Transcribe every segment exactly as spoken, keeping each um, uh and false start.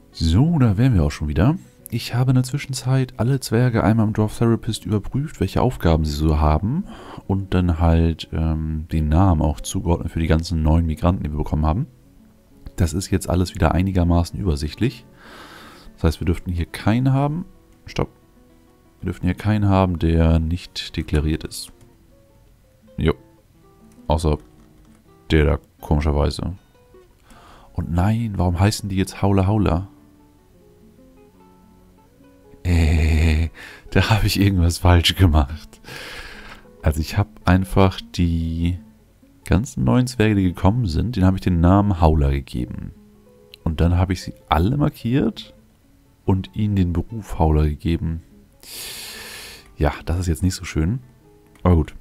So, da wären wir auch schon wieder. Ich habe in der Zwischenzeit alle Zwerge einmal im Dwarf Therapist überprüft, welche Aufgaben sie so haben. Und dann halt ähm, den Namen auch zugeordnet für die ganzen neuen Migranten, die wir bekommen haben. Das ist jetzt alles wieder einigermaßen übersichtlich. Das heißt, wir dürften hier keinen haben. Stopp. Wir dürften hier keinen haben, der nicht deklariert ist. Jo. Außer der da komischerweise. Und nein, warum heißen die jetzt Haula Haula? Äh, da habe ich irgendwas falsch gemacht. Also ich habe einfach die ganzen neuen Zwerge, die gekommen sind, denen habe ich den Namen Haula gegeben. Und dann habe ich sie alle markiert und ihnen den Beruf Haula gegeben. Ja, das ist jetzt nicht so schön. Aber gut.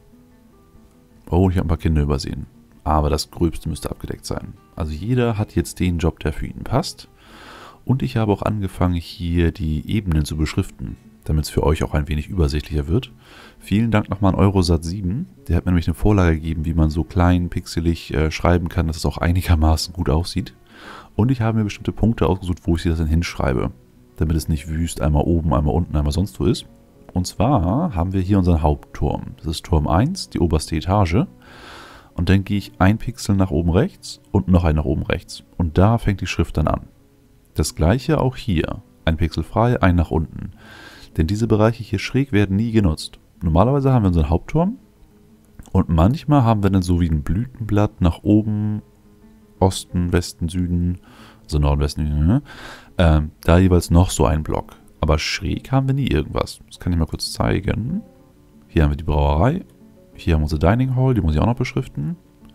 Oh, ich habe ein paar Kinder übersehen. Aber das Gröbste müsste abgedeckt sein. Also jeder hat jetzt den Job, der für ihn passt. Und ich habe auch angefangen, hier die Ebenen zu beschriften, damit es für euch auch ein wenig übersichtlicher wird. Vielen Dank nochmal an Eurosat sieben. Der hat mir nämlich eine Vorlage gegeben, wie man so klein, pixelig äh, schreiben kann, dass es auch einigermaßen gut aussieht. Und ich habe mir bestimmte Punkte ausgesucht, wo ich sie das dann hinschreibe, damit es nicht wüst einmal oben, einmal unten, einmal sonst wo ist. Und zwar haben wir hier unseren Hauptturm. Das ist Turm eins, die oberste Etage. Und dann gehe ich ein Pixel nach oben rechts und noch ein nach oben rechts. Und da fängt die Schrift dann an. Das gleiche auch hier. Ein Pixel frei, ein nach unten. Denn diese Bereiche hier schräg werden nie genutzt. Normalerweise haben wir unseren Hauptturm. Und manchmal haben wir dann so wie ein Blütenblatt nach oben, Osten, Westen, Süden, also Norden, Westen, äh, da jeweils noch so ein Block. Aber schräg haben wir nie irgendwas. Das kann ich mal kurz zeigen. Hier haben wir die Brauerei. Hier haben wir unsere Dining Hall, die muss ich auch noch beschriften.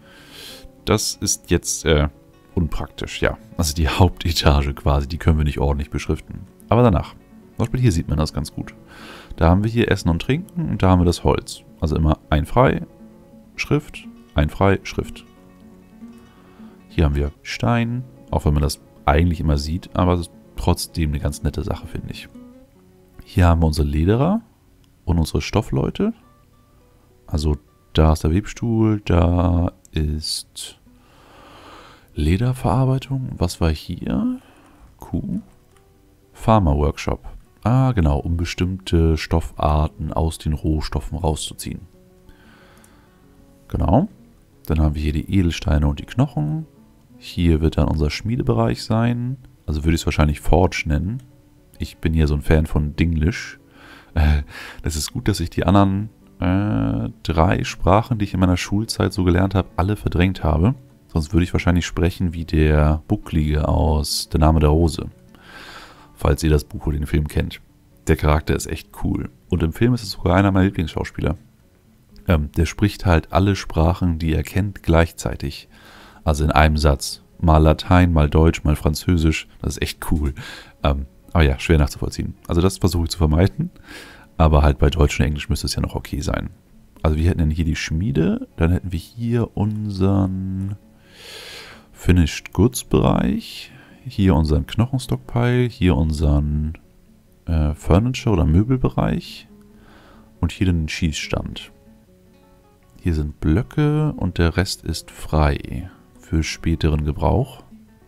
Das ist jetzt äh, unpraktisch, ja. Also die Hauptetage quasi, die können wir nicht ordentlich beschriften. Aber danach. Zum Beispiel hier sieht man das ganz gut. Da haben wir hier Essen und Trinken und da haben wir das Holz. Also immer ein frei, Schrift, ein frei, Schrift. Hier haben wir Stein, auch wenn man das eigentlich immer sieht, aber es ist trotzdem eine ganz nette Sache, finde ich. Hier haben wir unsere Lederer und unsere Stoffleute. Also da ist der Webstuhl, da ist Lederverarbeitung. Was war hier? Kuh. Farmer Workshop. Ah, genau, um bestimmte Stoffarten aus den Rohstoffen rauszuziehen. Genau. Dann haben wir hier die Edelsteine und die Knochen. Hier wird dann unser Schmiedebereich sein. Also würde ich es wahrscheinlich Forge nennen. Ich bin hier so ein Fan von Dinglish. Äh, das ist gut, dass ich die anderen äh, drei Sprachen, die ich in meiner Schulzeit so gelernt habe, alle verdrängt habe. Sonst würde ich wahrscheinlich sprechen wie der Bucklige aus Der Name der Rose. Falls ihr das Buch oder den Film kennt. Der Charakter ist echt cool. Und im Film ist es sogar einer meiner Lieblingsschauspieler. Ähm, der spricht halt alle Sprachen, die er kennt, gleichzeitig. Also in einem Satz. Mal Latein, mal Deutsch, mal Französisch. Das ist echt cool. Ähm, aber ja, schwer nachzuvollziehen. Also das versuche ich zu vermeiden. Aber halt bei Deutsch und Englisch müsste es ja noch okay sein. Also wir hätten dann hier die Schmiede. Dann hätten wir hier unseren Finished Goods Bereich. Hier unseren Knochenstockpile. Hier unseren äh, Furniture- oder Möbelbereich. Und hier den Schießstand. Hier sind Blöcke und der Rest ist frei für späteren Gebrauch.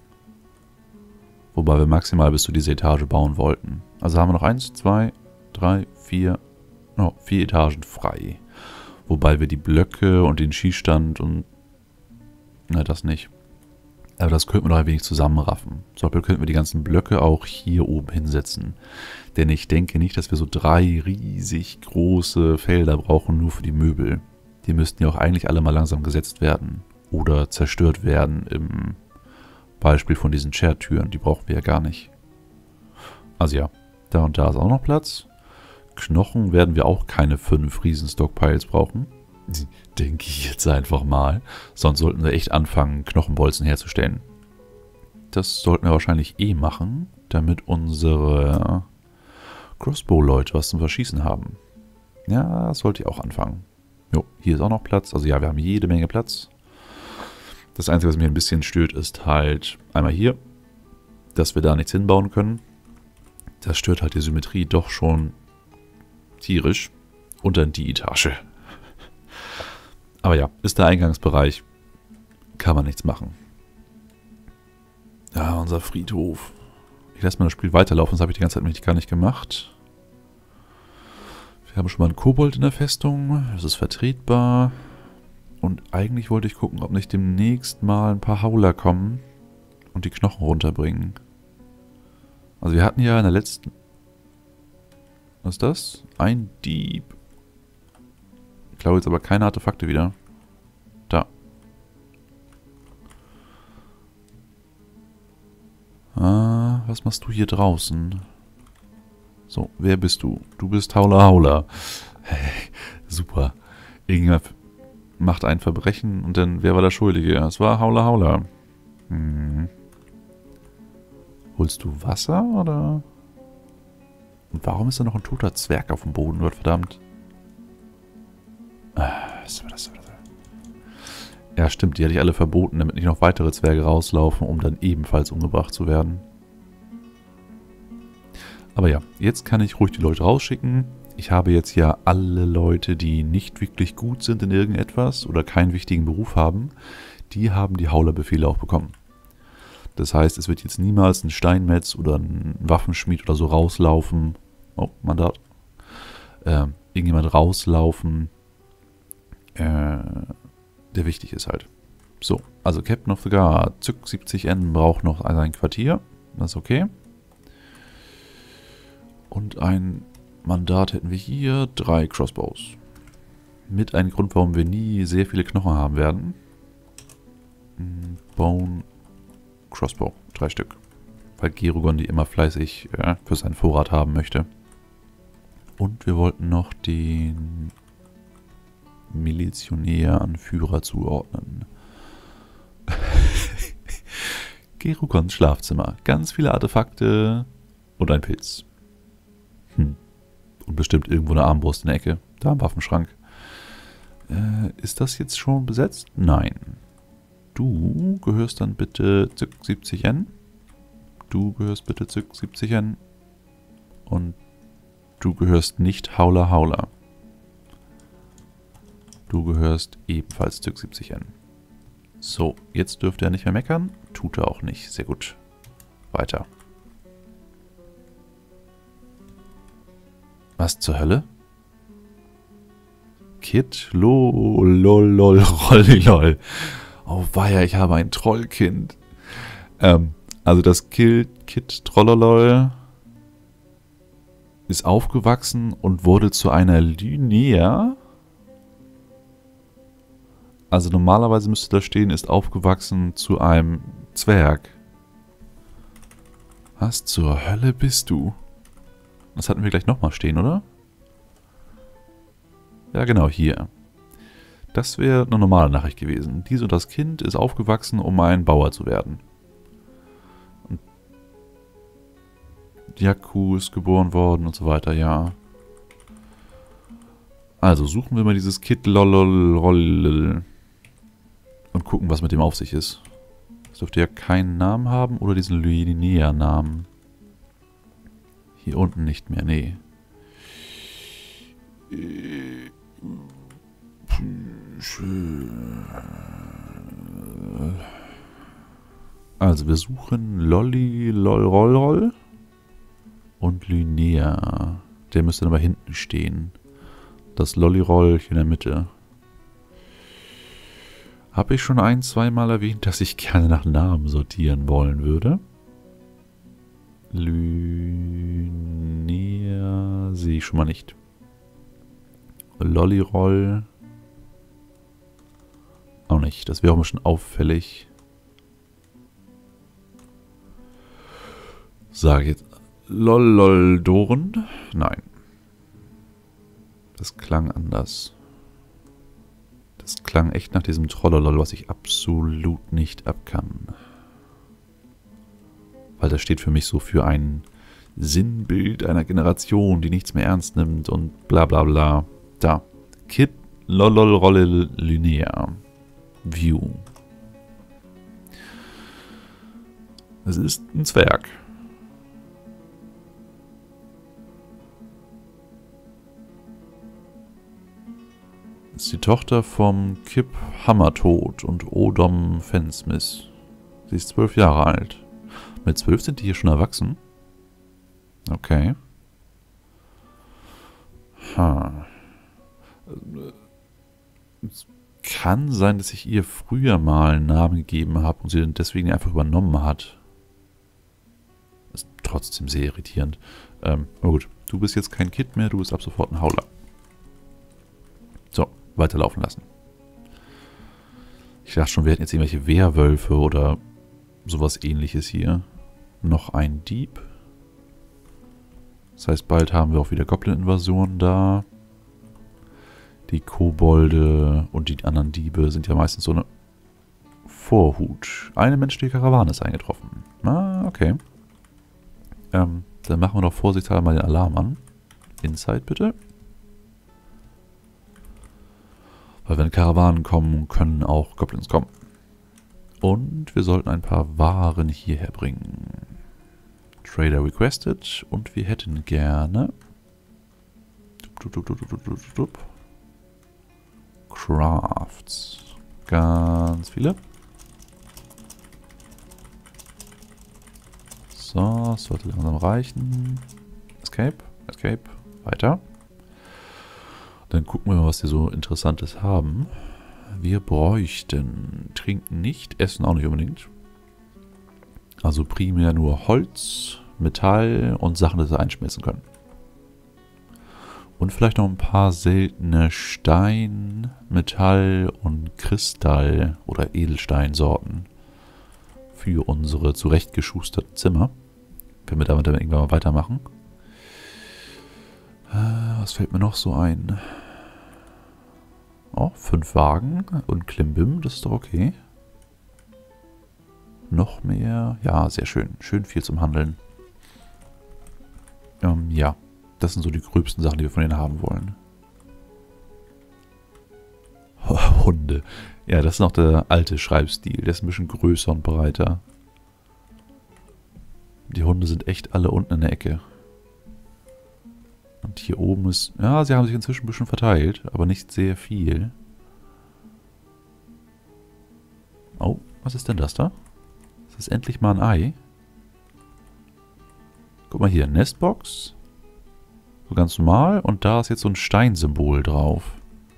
Wobei wir maximal bis zu dieser Etage bauen wollten. Also haben wir noch eins, zwei, drei, vier, oh, vier Etagen frei. Wobei wir die Blöcke und den Schießstand und... Na, das nicht. Aber das könnten wir noch ein wenig zusammenraffen. Zum Beispiel könnten wir die ganzen Blöcke auch hier oben hinsetzen. Denn ich denke nicht, dass wir so drei riesig große Felder brauchen, nur für die Möbel. Die müssten ja auch eigentlich alle mal langsam gesetzt werden. Oder zerstört werden im Beispiel von diesen Chair-Türen. Die brauchen wir ja gar nicht. Also ja, da und da ist auch noch Platz. Knochen werden wir auch keine fünf riesen Stockpiles brauchen. Denke ich jetzt einfach mal. Sonst sollten wir echt anfangen, Knochenbolzen herzustellen. Das sollten wir wahrscheinlich eh machen, damit unsere Crossbow-Leute was zum Verschießen haben. Ja, das sollte ich auch anfangen. Jo, hier ist auch noch Platz. Also ja, wir haben jede Menge Platz. Das Einzige, was mich ein bisschen stört, ist halt einmal hier, dass wir da nichts hinbauen können. Das stört halt die Symmetrie doch schon tierisch. Und dann die Etage. Aber ja, ist der Eingangsbereich. Kann man nichts machen. Ja, unser Friedhof. Ich lasse mal das Spiel weiterlaufen, das habe ich die ganze Zeit nämlich gar nicht gemacht. Wir haben schon mal einen Kobold in der Festung, das ist vertretbar. Und eigentlich wollte ich gucken, ob nicht demnächst mal ein paar Hauler kommen und die Knochen runterbringen. Also wir hatten ja in der letzten... Was ist das? Ein Dieb. Ich glaube jetzt aber keine Artefakte wieder. Da. Ah, was machst du hier draußen? So, wer bist du? Du bist Hauler Hauler. Hey, super. Irgendjemand macht ein Verbrechen und dann, wer war der Schuldige? Es war Hauler Hauler. Hm. Holst du Wasser, oder? Und warum ist da noch ein toter Zwerg auf dem Boden? Gott verdammt. Was war das? Ja, stimmt, die hatte ich alle verboten, damit nicht noch weitere Zwerge rauslaufen, um dann ebenfalls umgebracht zu werden. Aber ja, jetzt kann ich ruhig die Leute rausschicken. Ich habe jetzt ja alle Leute, die nicht wirklich gut sind in irgendetwas oder keinen wichtigen Beruf haben, die haben die Haulerbefehle auch bekommen. Das heißt, es wird jetzt niemals ein Steinmetz oder ein Waffenschmied oder so rauslaufen. Oh, Mandat. Äh, irgendjemand rauslaufen, äh, der wichtig ist halt. So, also Captain of the Guard, Zück siebzig N braucht noch ein Quartier. Das ist okay. Und ein Mandat hätten wir hier, drei Crossbows. Mit einem Grund, warum wir nie sehr viele Knochen haben werden. Bone Crossbow, drei Stück. Weil Gerugon die immer fleißig äh, für seinen Vorrat haben möchte. Und wir wollten noch den Milizionär-Anführer zuordnen. Gerugons Schlafzimmer. Ganz viele Artefakte und ein Pilz. Hm. Und bestimmt irgendwo eine Armbrust in der Ecke. Da im Waffenschrank. Äh, ist das jetzt schon besetzt? Nein. Du gehörst dann bitte Zück siebzig N. Du gehörst bitte Zück siebzig N. Und du gehörst nicht Hauler Hauler. Du gehörst ebenfalls Zück siebzig N. So, jetzt dürfte er nicht mehr meckern. Tut er auch nicht. Sehr gut. Weiter. Was zur Hölle? Kid, lol, lol, lol, rolli, lol. Oh weia, ich habe ein Trollkind. Ähm, also das Kid, Kid Trollolol ist aufgewachsen und wurde zu einer Lynea. Also normalerweise müsste da stehen, ist aufgewachsen zu einem Zwerg. Was zur Hölle bist du? Das hatten wir gleich nochmal stehen, oder? Ja, genau, hier. Das wäre eine normale Nachricht gewesen. Dies und das Kind ist aufgewachsen, um ein Bauer zu werden. Und Jakku ist geboren worden und so weiter, ja. Also suchen wir mal dieses Kid lololol und gucken, was mit dem auf sich ist. Das dürfte ja keinen Namen haben oder diesen Lynea-Namen. Hier unten nicht mehr, nee. Also wir suchen Lolli Lolrollroll und Lynea. Der müsste dann aber hinten stehen. Das Lolliroll hier in der Mitte. Habe ich schon ein, zweimal erwähnt, dass ich gerne nach Namen sortieren wollen würde? Lynea sehe ich schon mal nicht. Lolliroll auch nicht. Das wäre auch schon auffällig. Sage ich jetzt Lolloldoren? Nein. Das klang anders. Das klang echt nach diesem Trollolol, was ich absolut nicht abkann. Weil das steht für mich so für ein Sinnbild einer Generation, die nichts mehr ernst nimmt und bla bla bla. Da. Kid Lololrolle Lynea. View. Es ist ein Zwerg. Das ist die Tochter vom Kip Hammertod und Odom Fensmith. Sie ist zwölf Jahre alt. Mit zwölf sind die hier schon erwachsen. Okay. Ha. Es kann sein, dass ich ihr früher mal einen Namen gegeben habe und sie den deswegen einfach übernommen hat. Ist trotzdem sehr irritierend. Ähm, aber gut, du bist jetzt kein Kid mehr, du bist ab sofort ein Howler. So, weiterlaufen lassen. Ich dachte schon, wir hätten jetzt irgendwelche Werwölfe oder sowas Ähnliches hier. Noch ein Dieb. Das heißt, bald haben wir auch wieder Goblin-Invasionen da. Die Kobolde und die anderen Diebe sind ja meistens so eine Vorhut. Eine menschliche Karawane ist eingetroffen. Ah, okay. Ähm, dann machen wir doch vorsichtshalber mal den Alarm an. Inside bitte. Weil wenn Karawanen kommen, können auch Goblins kommen. Und wir sollten ein paar Waren hierher bringen. Trader requested. Und wir hätten gerne... Crafts. Ganz viele. So, es sollte langsam reichen. Escape, Escape, weiter. Dann gucken wir mal, was wir so Interessantes haben. Wir bräuchten Trinken nicht, Essen auch nicht unbedingt. Also primär nur Holz, Metall und Sachen, die wir einschmelzen können. Und vielleicht noch ein paar seltene Stein-, Metall- und Kristall- oder Edelsteinsorten für unsere zurechtgeschusterten Zimmer. Wenn wir damit dann irgendwann mal weitermachen. Äh, was fällt mir noch so ein? Oh, fünf Wagen und Klimbim, das ist doch okay. Noch mehr. Ja, sehr schön. Schön viel zum Handeln. Ähm, ja. Das sind so die gröbsten Sachen, die wir von denen haben wollen. Oh, Hunde. Ja, das ist noch der alte Schreibstil. Der ist ein bisschen größer und breiter. Die Hunde sind echt alle unten in der Ecke. Und hier oben ist... Ja, sie haben sich inzwischen ein bisschen verteilt, aber nicht sehr viel. Oh, was ist denn das da? Das ist endlich mal ein Ei. Guck mal hier, Nestbox. So ganz normal. Und da ist jetzt so ein Steinsymbol drauf.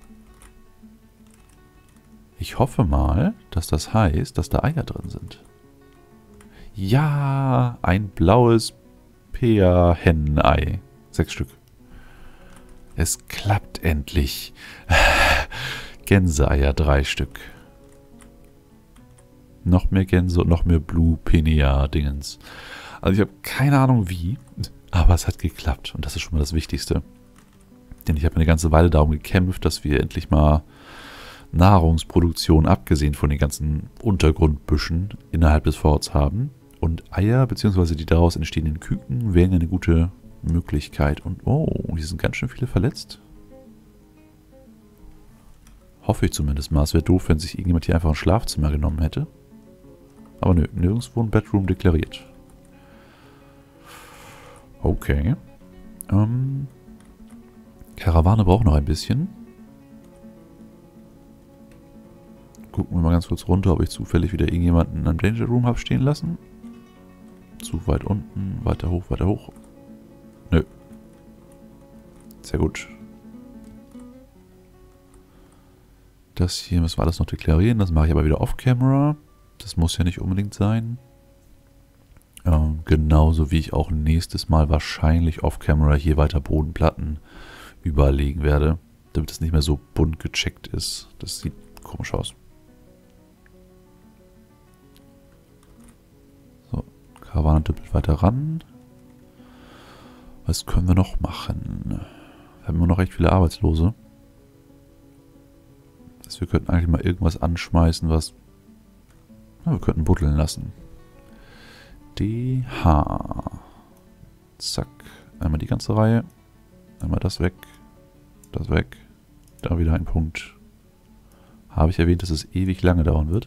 Ich hoffe mal, dass das heißt, dass da Eier drin sind. Ja, ein blaues Pea-Hennenei. Sechs Stück. Es klappt endlich. Gänseeier, drei Stück. Noch mehr Gänse und noch mehr Blue Pinea-Dingens. Also ich habe keine Ahnung wie, aber es hat geklappt. Und das ist schon mal das Wichtigste. Denn ich habe eine ganze Weile darum gekämpft, dass wir endlich mal Nahrungsproduktion, abgesehen von den ganzen Untergrundbüschen, innerhalb des Forts haben. Und Eier, beziehungsweise die daraus entstehenden Küken, wären ja eine gute Möglichkeit. Und oh, hier sind ganz schön viele verletzt. Hoffe ich zumindest mal. Es wäre doof, wenn sich irgendjemand hier einfach ein Schlafzimmer genommen hätte. Aber nö, nirgendwo ein Bedroom deklariert. Okay. Ähm, Karawane braucht noch ein bisschen. Gucken wir mal ganz kurz runter, ob ich zufällig wieder irgendjemanden in einem Danger Room habe stehen lassen. Zu weit unten, weiter hoch, weiter hoch. Nö. Sehr gut. Das hier müssen wir alles noch deklarieren. Das mache ich aber wieder off-camera. Das muss ja nicht unbedingt sein. Ähm, genauso wie ich auch nächstes Mal wahrscheinlich off-camera hier weiter Bodenplatten überall legen werde. Damit es nicht mehr so bunt gecheckt ist. Das sieht komisch aus. So, Karawane düppelt weiter ran. Was können wir noch machen? Wir haben immer noch recht viele Arbeitslose. Wir könnten eigentlich mal irgendwas anschmeißen, was... Na, wir könnten buddeln lassen. D H. Zack. Einmal die ganze Reihe. Einmal das weg. Das weg. Da wieder ein Punkt. Habe ich erwähnt, dass es ewig lange dauern wird?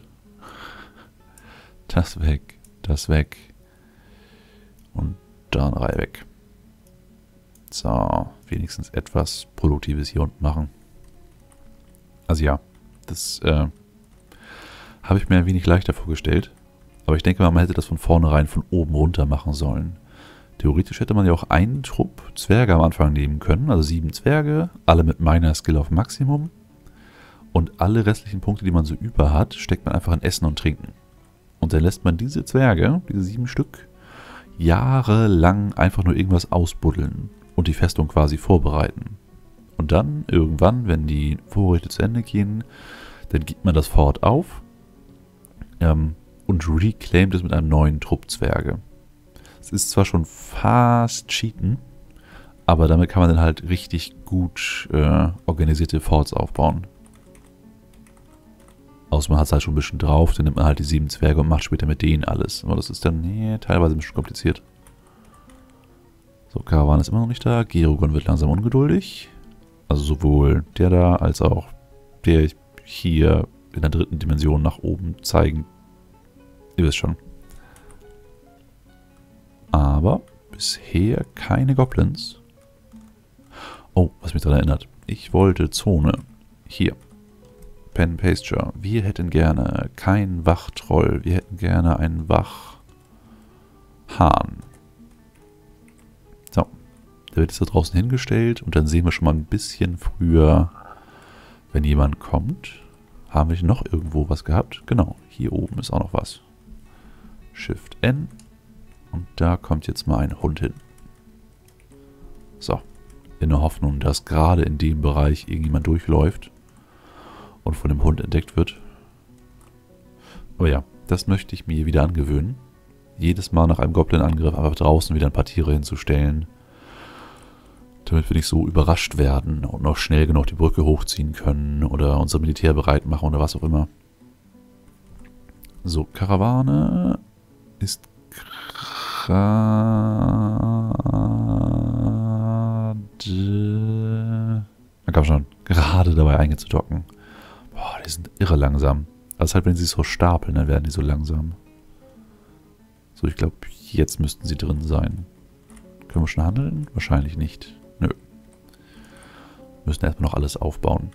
Das weg. Das weg. Und da eine Reihe weg. So. Wenigstens etwas Produktives hier unten machen. Also ja. Das äh, habe ich mir ein wenig leichter vorgestellt. Aber ich denke mal, man hätte das von vornherein von oben runter machen sollen. Theoretisch hätte man ja auch einen Trupp Zwerge am Anfang nehmen können, also sieben Zwerge, alle mit Minor Skill auf Maximum. Und alle restlichen Punkte, die man so über hat, steckt man einfach in Essen und Trinken. Und dann lässt man diese Zwerge, diese sieben Stück, jahrelang einfach nur irgendwas ausbuddeln und die Festung quasi vorbereiten. Und dann, irgendwann, wenn die Vorräte zu Ende gehen, dann gibt man das Fort auf ähm, und reclaimt es mit einem neuen Trupp Zwerge. Es ist zwar schon fast Cheaten, aber damit kann man dann halt richtig gut äh, organisierte Forts aufbauen. Außer man hat es halt schon ein bisschen drauf, dann nimmt man halt die sieben Zwerge und macht später mit denen alles. Aber das ist dann nee, teilweise ein bisschen kompliziert. So, Karawan ist immer noch nicht da. Gerogon wird langsam ungeduldig. Also sowohl der da, als auch der hier in der dritten Dimension nach oben zeigen. Ihr wisst schon. Aber bisher keine Goblins. Oh, was mich daran erinnert. Ich wollte Zone. Hier. Pen Pasture. Wir hätten gerne keinen Wachtroll. Wir hätten gerne einen Wachhahn. So. Der wird jetzt da draußen hingestellt und dann sehen wir schon mal ein bisschen früher, wenn jemand kommt. Haben wir noch irgendwo was gehabt? Genau, hier oben ist auch noch was. Shift N. Und da kommt jetzt mal ein Hund hin. So. In der Hoffnung, dass gerade in dem Bereich irgendjemand durchläuft und von dem Hund entdeckt wird. Aber ja, das möchte ich mir wieder angewöhnen. Jedes Mal nach einem Goblin-Angriff einfach draußen wieder ein paar Tiere hinzustellen. Damit wir nicht so überrascht werden und noch schnell genug die Brücke hochziehen können oder unser Militär bereit machen oder was auch immer. So, Karawane ist gerade... Man kann schon gerade dabei eingezudocken. Boah, die sind irre langsam. Also halt, wenn sie so stapeln, dann werden die so langsam. So, ich glaube, jetzt müssten sie drin sein. Können wir schon handeln? Wahrscheinlich nicht. Nö. Wir müssen erstmal noch alles aufbauen.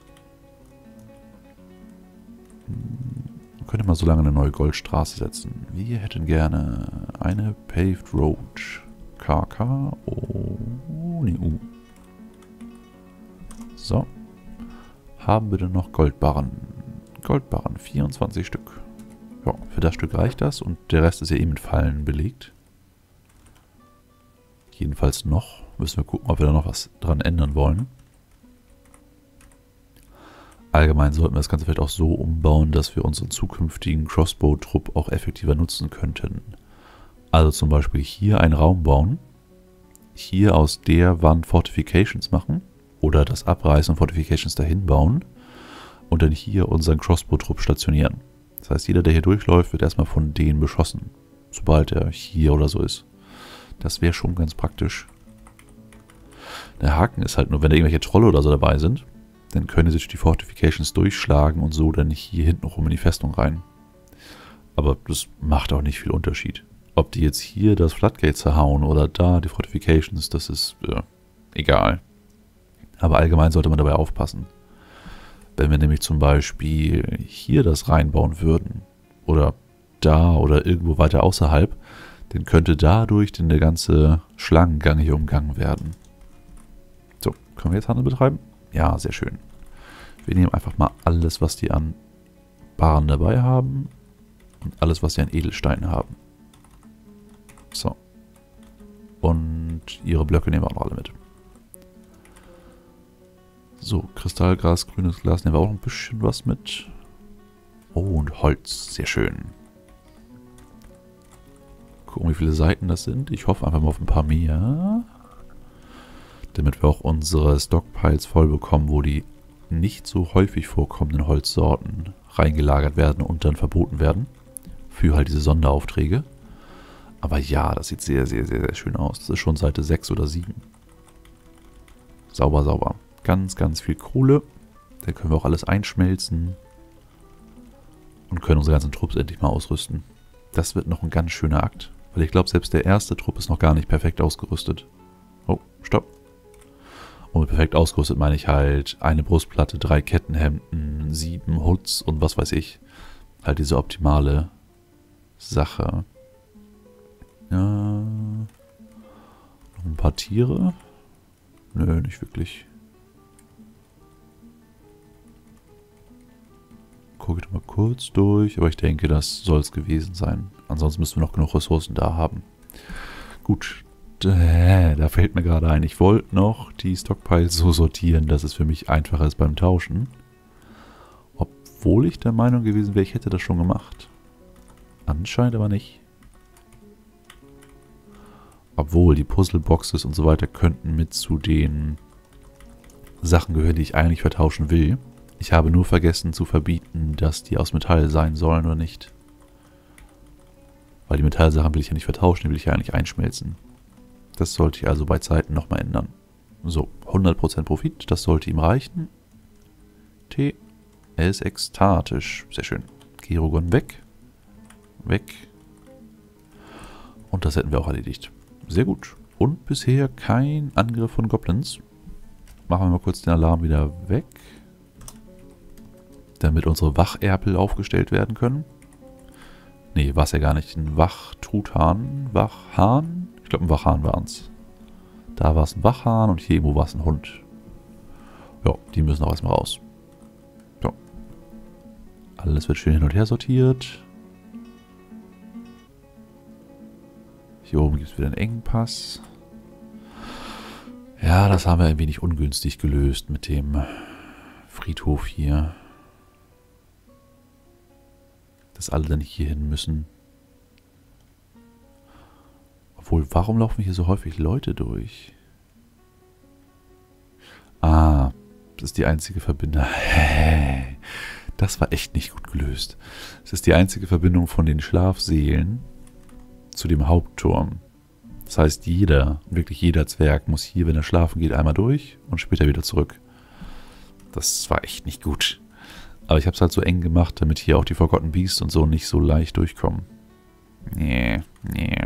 Wir können mal so lange eine neue Goldstraße setzen. Wir hätten gerne eine Paved Road. K K. Oh, nee, U. So. Haben wir denn noch Goldbarren? Goldbarren, vierundzwanzig Stück. Ja, für das Stück reicht das und der Rest ist ja eh mit Fallen belegt. Jedenfalls noch. Müssen wir gucken, ob wir da noch was dran ändern wollen. Allgemein sollten wir das Ganze vielleicht auch so umbauen, dass wir unseren zukünftigen Crossbow-Trupp auch effektiver nutzen könnten. Also zum Beispiel hier einen Raum bauen, hier aus der Wand Fortifications machen oder das Abreißen und Fortifications dahin bauen und dann hier unseren Crossbow-Trupp stationieren. Das heißt, jeder, der hier durchläuft, wird erstmal von denen beschossen, sobald er hier oder so ist. Das wäre schon ganz praktisch. Der Haken ist halt nur, wenn da irgendwelche Trolle oder so dabei sind, dann können sie sich die Fortifications durchschlagen und so dann nicht hier hinten rum in die Festung rein. Aber das macht auch nicht viel Unterschied. Ob die jetzt hier das Floodgate zerhauen oder da die Fortifications, das ist äh, egal. Aber allgemein sollte man dabei aufpassen. Wenn wir nämlich zum Beispiel hier das reinbauen würden oder da oder irgendwo weiter außerhalb, dann könnte dadurch denn der ganze Schlangengang hier umgangen werden. So, können wir jetzt Handel betreiben? Ja, sehr schön. Wir nehmen einfach mal alles, was die an Barren dabei haben und alles, was sie an Edelsteinen haben. So. Und ihre Blöcke nehmen wir auch noch alle mit. So, Kristallgras, grünes Glas nehmen wir auch noch ein bisschen was mit. Oh, und Holz. Sehr schön. Gucken, wie viele Seiten das sind. Ich hoffe einfach mal auf ein paar mehr. Damit wir auch unsere Stockpiles voll bekommen, wo die nicht so häufig vorkommenden Holzsorten reingelagert werden und dann verboten werden. Für halt diese Sonderaufträge. Aber ja, das sieht sehr, sehr, sehr, sehr schön aus. Das ist schon Seite sechs oder sieben. Sauber, sauber. Ganz, ganz viel Kohle. Da können wir auch alles einschmelzen. Und können unsere ganzen Trupps endlich mal ausrüsten. Das wird noch ein ganz schöner Akt. Weil ich glaube, selbst der erste Trupp ist noch gar nicht perfekt ausgerüstet. Oh, stopp. Und mit perfekt ausgerüstet meine ich halt eine Brustplatte, drei Kettenhemden, sieben Hoods und was weiß ich. Halt diese optimale Sache. Ja. paar Tiere? Nö, nicht wirklich. Gucke ich mal kurz durch, aber ich denke, das soll es gewesen sein. Ansonsten müssen wir noch genug Ressourcen da haben. Gut, da fällt mir gerade ein, ich wollte noch die Stockpiles so sortieren, dass es für mich einfacher ist beim Tauschen. Obwohl ich der Meinung gewesen wäre, ich hätte das schon gemacht. Anscheinend aber nicht. Obwohl, die Puzzleboxes und so weiter könnten mit zu den Sachen gehören, die ich eigentlich vertauschen will. Ich habe nur vergessen zu verbieten, dass die aus Metall sein sollen oder nicht. Weil die Metallsachen will ich ja nicht vertauschen, die will ich ja eigentlich einschmelzen. Das sollte ich also bei Zeiten nochmal ändern. So, hundert Prozent Profit, das sollte ihm reichen. T. Er ist ekstatisch. Sehr schön. Kerogon weg. Weg. Und das hätten wir auch erledigt. Sehr gut. Und bisher kein Angriff von Goblins. Machen wir mal kurz den Alarm wieder weg. Damit unsere Wacherpel aufgestellt werden können. Nee, war es ja gar nicht. Ein Wachtruthahn. Wachhahn? Ich glaube, ein Wachhahn waren es. Da war es ein Wachhahn und hier irgendwo war es ein Hund. Ja, die müssen auch erstmal raus. So. Alles wird schön hin und her sortiert. Hier oben gibt es wieder einen Engpass. Ja, das haben wir ein wenig ungünstig gelöst mit dem Friedhof hier. Dass alle dann hier hin müssen. Obwohl, warum laufen hier so häufig Leute durch? Ah, das ist die einzige Verbindung. Das war echt nicht gut gelöst. Das ist die einzige Verbindung von den Schlafseelen zu dem Hauptturm. Das heißt, jeder, wirklich jeder Zwerg muss hier, wenn er schlafen geht, einmal durch und später wieder zurück. Das war echt nicht gut. Aber ich habe es halt so eng gemacht, damit hier auch die Forgotten Beasts und so nicht so leicht durchkommen. Nee, nee.